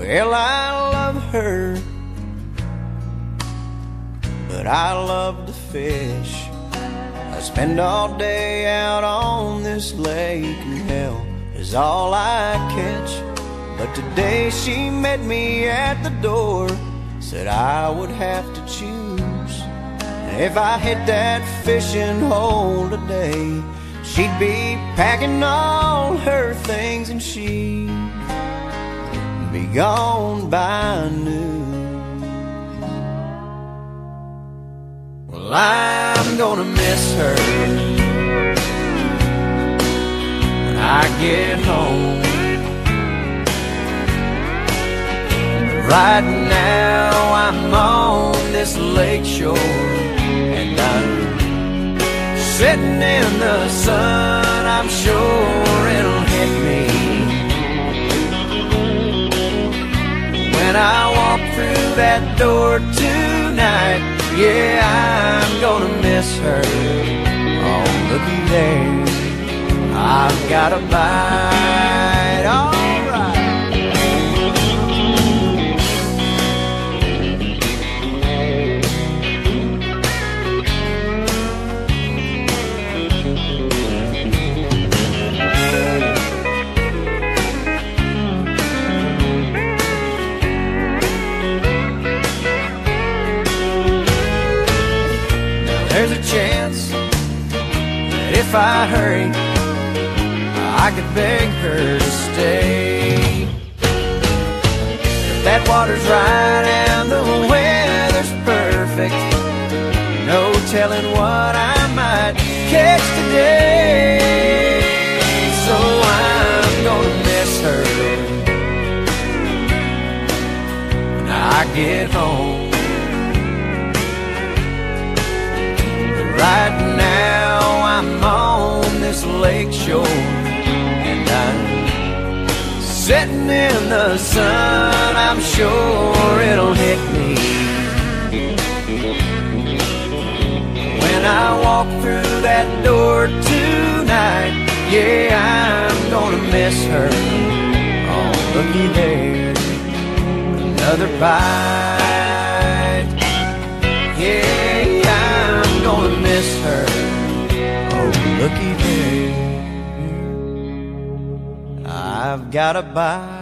Well, I love her, but I love to fish. I spend all day out on this lake, and hell is all I catch. But today she met me at the door, said I would have to choose. And if I hit that fishing hole today, she'd be packing all her things and she'd be gone by noon. Well, I'm gonna miss her when I get home. Right now I'm on this lake shore, and I'm sitting in the sun. I'm sure it'll hit me when I walk through that door tonight. Yeah, I'm gonna miss her. Oh, looky there, I've got a bite. All right. There's a chance that if I hurry, I could beg her to stay. If that water's right and the weather's perfect, no telling what I might catch today. So I'm gonna miss her when I get home. Right now I'm on this lake shore, and I'm sitting in the sun. I'm sure it'll hit me when I walk through that door tonight. Yeah, I'm gonna miss her. Oh, looky there, another bite. Yeah, I'm gonna miss her. Oh, looky there, I've got a bite.